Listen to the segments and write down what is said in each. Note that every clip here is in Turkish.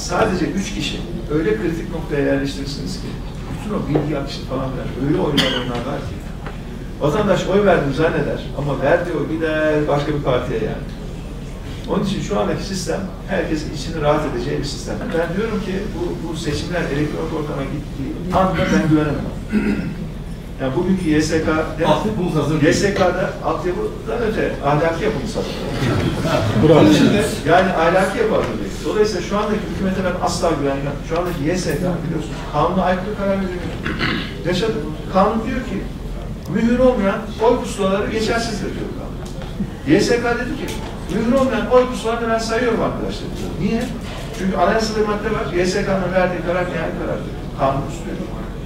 sadece 3 kişi öyle kritik noktaya yerleştirirsiniz ki bütün o bilgi akışı falan öyle oynarlar ki vatandaş oy verdim zanneder ama verdiği oy gider başka bir partiye yani. Onun için şu andaki sistem herkesin içini rahat edeceği bir sistem. Ben diyorum ki bu seçimler elektronik ortama gittiği anda ben güvenemem. Yani bugünkü YSK, YSK'da altyapıdan öte ahlaki yapımız hazır. Yani ahlaki yapı hazır değil. Dolayısıyla şu andaki hükümete ben asla güvenmem. Şu andaki YSK biliyorsunuz kanuna aykırı karar veriyor. Yaşadık. Kanun diyor ki mühür olmayan oy pusulaları geçersizdir diyor kanun. YSK dedi ki mühür olmayan oy pusulalarını ben sayıyorum arkadaşlar. Niye? Çünkü anayasada bir madde var. YSK'nın verdiği karar nihai karardır. Kanun üstüyor.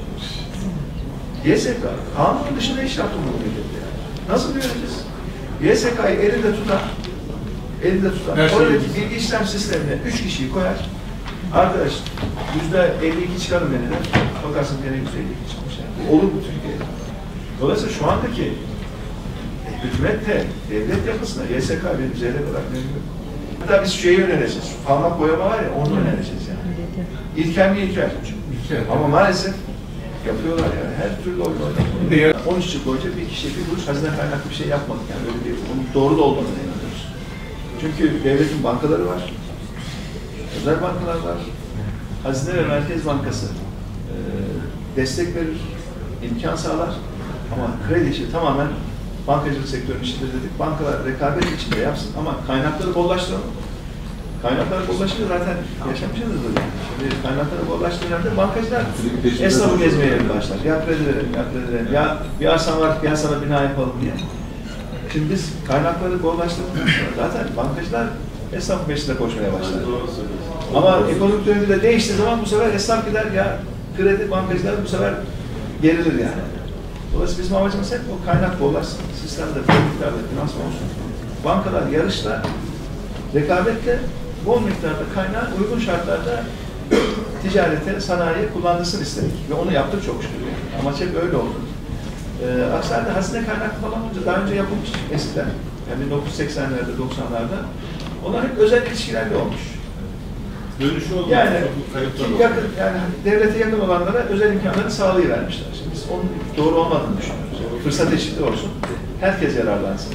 YSK, kanunun dışında iş yaptı bu ülkede. Nasıl göreceğiz? YSK'yı elinde tutan, oradaki bilgi işlem sistemine 3 kişiyi koyar. Arkadaş, %52 çıkarım denilер. Bakarsın gene %52 çıkmış. Yani. Olur bu Türkiye'de. Dolayısıyla şu andaki hükümette, devlet yapısına YSK benim üzerine bırakmıyor. Hatta biz şeyi önereceğiz. Parmak boyama var ya, onu önereceğiz yani. İlker mi İlker? Ama maalesef yapıyorlar yani. Her türlü oyun oynuyor. 13 yıl boyunca bir kişiye bir kuruş hazine kaynaklı bir şey yapmadık yani. Böyle bir, onun doğru da olduğunu inanıyoruz. Çünkü devletin bankaları var. Özel bankalar var. Hazine ve Merkez Bankası destek verir, imkan sağlar. Ama kredi işi tamamen bankacılık sektörünün işidir dedik. Bankalar rekabet içinde yapsın ama kaynakları bollaştıralım. Kaynakları bollaşınca zaten yaşamışsınızdır. Şimdi kaynakları bollaştırınca bankacılar esnafı gezmeye başlar. Ya kredi verelim, ya kredi verelim. Ya bir arsan var, gel sana bina yapalım diye. Şimdi biz kaynakları bollaştırdıktan sonra zaten bankacılar esnafın peşinde koşmaya başlar. Ama ekonomik döngü de değiştiği zaman bu sefer esnaf gider ya kredi bankacılar bu sefer gerilir yani. Dolayısıyla bizim amacımız hep o kaynak bollaşsın. Sistemde, politikada, finansman olsun. Bankalar yarışla, rekabetle bol miktarda kaynağı uygun şartlarda ticarete, sanayiye kullandırsın istedik. Ve onu yaptık çok şükür. Amaç hep öyle oldu. Aksi halde hazine kaynaklı falan olunca daha önce yapılmış eskiden. Yani 1980'lerde, 90'larda. Onlar hep özel ilişkilerle olmuş. Dönüşü oldu. Yani yakın, yani devlete yakın olanlara özel imkanları sağlayıvermişler. Şimdi biz onun doğru olmadığını düşünüyoruz. Yani fırsat eşitliği olsun. Herkes yararlansın.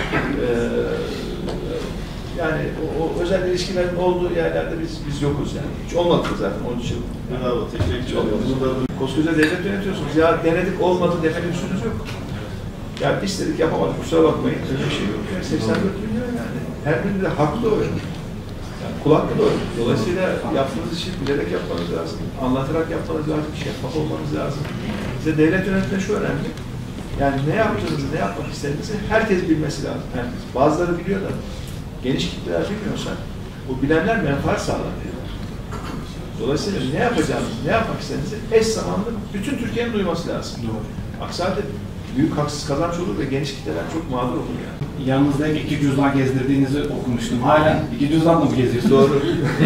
Yani o özel ilişkilerin olduğu yerlerde biz yokuz yani. Hiç olmadı zaten 13 yıl. Bravo, teşekkür ederim. Koskoca devlet yönetiyorsunuz. Ya denedik olmadı deme lüksünüz yok. Ya istedik yapamadık. Kusura bakmayın. Öyle bir şey yok. Yani 84 milyon yani. Her biri de haklı oyun. Yani kulaklı da oyun. Dolayısıyla yaptığınız işi bilerek yapmanız lazım. Anlatarak yapmanız lazım. Şeffaf olmanız lazım. Size devlet yönetiminde şu önemli. Yani ne yaptığınızı, ne yapmak istediğinizi herkes bilmesi lazım. Herkes. Bazıları biliyor da geniş kitleler bilmiyorsa bu bilenler menfaat sağlar diyorlar. Dolayısıyla ne yapacağınızı, ne yapmak istediğinizi eş zamanlı bütün Türkiye'nin duyması lazım. Aksi halde büyük haksız kazanç olur ve geniş kitleler çok mağdur olur yani. Yanınızda 2 cüzdan gezdirdiğinizi okumuştum. Hala 2 cüzdanla mı geziyorsunuz? Doğru.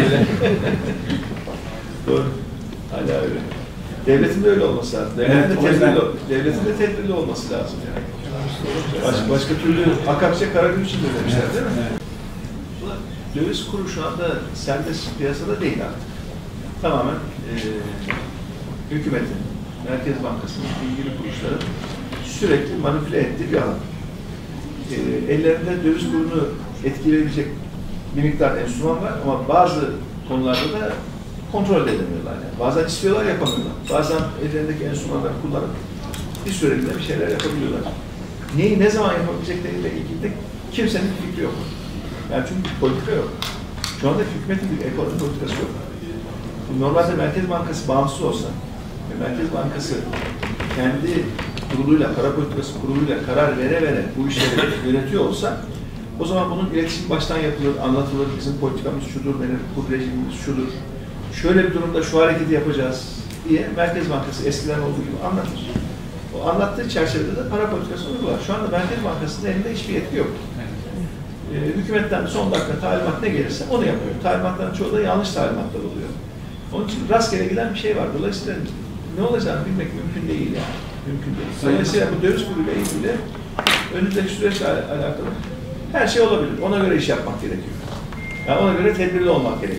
Doğru. Hala öyle. Devletin de öyle olması lazım. Devletin de tedbirli olması lazım yani. Başka türlü akakçe kara gün içinde demişler değil mi? Evet. Döviz kuru şu anda serbest piyasada değil artık. Tamamen hükümetin, Merkez Bankası'nın, ilgili kuruluşların sürekli manipüle ettiği bir alan. Ellerinde döviz kurunu etkileyebilecek bir miktar enstrüman var ama bazı konularda da kontrol edemiyorlar. Yani. Bazen istiyorlar, yapamıyorlar. Bazen ellerindeki enstrümanları kullanıp bir süreliğine bir şeyler yapabiliyorlar. Neyi ne zaman yapabilecekleriyle ilgili de kimsenin fikri yok. Yani çünkü politika yok. Şu anda hükümetin bir ekonomi politikası yok. Normalde Merkez Bankası bağımsız olsa ve Merkez Bankası kendi kuruluyla, para politikası kuruluyla karar vere bu işleri yönetiyor olsa o zaman bunun iletişim baştan yapılır, anlatılır, bizim politikamız şudur, kur rejimimiz şudur. Şöyle bir durumda şu hareketi yapacağız diye Merkez Bankası eskiden olduğu gibi anlatır. O anlattığı çerçevede de para politikasını uygular. Şu anda Merkez Bankası'nın elinde hiçbir yetki yok. Hükümetten son dakika talimat ne gelirse onu yapıyor. Talimatların çoğu da yanlış talimatlar oluyor. Onun için rastgele giden bir şey var. Dolayısıyla ne olacağını bilmek mümkün değil yani. Mümkün değil. Dolayısıyla bu döviz kuruyla ilgili önümüzdeki süreçle alakalı her şey olabilir. Ona göre iş yapmak gerekiyor. Yani ona göre tedbirli olmak gerekiyor.